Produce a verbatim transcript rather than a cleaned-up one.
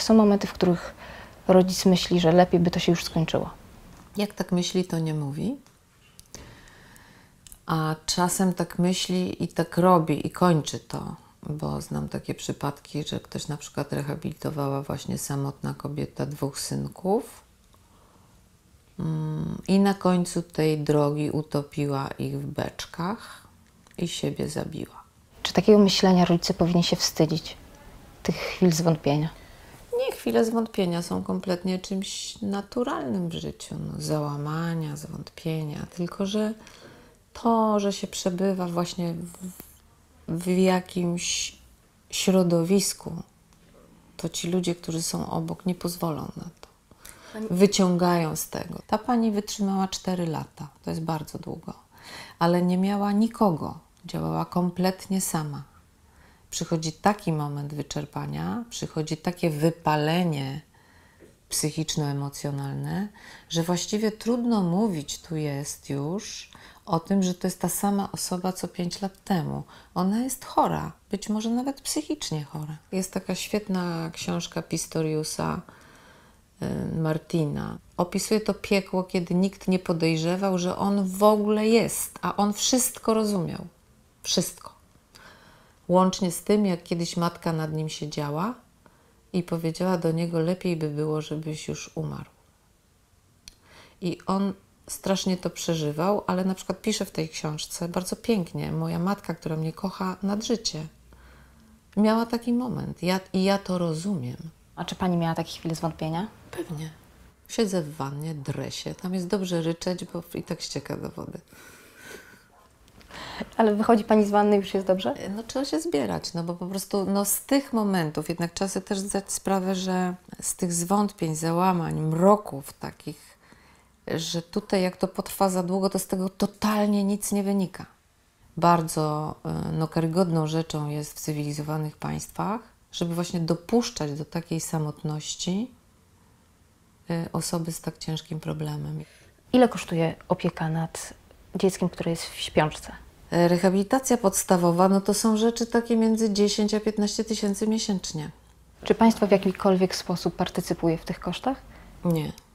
są momenty, w których rodzic myśli, że lepiej by to się już skończyło? Jak tak myśli, to nie mówi. A czasem tak myśli i tak robi i kończy to. Bo znam takie przypadki, że ktoś na przykład rehabilitowała właśnie samotna kobieta dwóch synków i na końcu tej drogi utopiła ich w beczkach i siebie zabiła. Czy takiego myślenia rodzice powinni się wstydzić, tych chwil zwątpienia? Nie, chwile zwątpienia są kompletnie czymś naturalnym w życiu. No, załamania, zwątpienia, tylko że to, że się przebywa właśnie w, w jakimś środowisku, to ci ludzie, którzy są obok, nie pozwolą na to. Wyciągają z tego. Ta pani wytrzymała cztery lata, to jest bardzo długo, ale nie miała nikogo, działała kompletnie sama. Przychodzi taki moment wyczerpania, przychodzi takie wypalenie psychiczno-emocjonalne, że właściwie trudno mówić tu jest już o tym, że to jest ta sama osoba co pięć lat temu. Ona jest chora, być może nawet psychicznie chora. Jest taka świetna książka Pistoriusa y, Martina. Opisuje to piekło, kiedy nikt nie podejrzewał, że on w ogóle jest, a on wszystko rozumiał. Wszystko. Łącznie z tym, jak kiedyś matka nad nim siedziała i powiedziała do niego, lepiej by było, żebyś już umarł. I on strasznie to przeżywał, ale na przykład pisze w tej książce bardzo pięknie, moja matka, która mnie kocha nad życie, miała taki moment ja, i ja to rozumiem. A czy pani miała takie chwile zwątpienia? Pewnie. Siedzę w wannie, drę się, tam jest dobrze ryczeć, bo i tak ścieka do wody. Ale wychodzi pani z wanny i już jest dobrze? No trzeba się zbierać, no bo po prostu no, z tych momentów, jednak trzeba sobie też zdać sprawę, że z tych zwątpień, załamań, mroków takich, że tutaj jak to potrwa za długo, to z tego totalnie nic nie wynika. Bardzo no, karygodną rzeczą jest w cywilizowanych państwach, żeby właśnie dopuszczać do takiej samotności osoby z tak ciężkim problemem. Ile kosztuje opieka nad dzieckiem, które jest w śpiączce? Rehabilitacja podstawowa, no to są rzeczy takie między dziesięć a piętnaście tysięcy miesięcznie. Czy państwo w jakikolwiek sposób partycypuje w tych kosztach? Nie.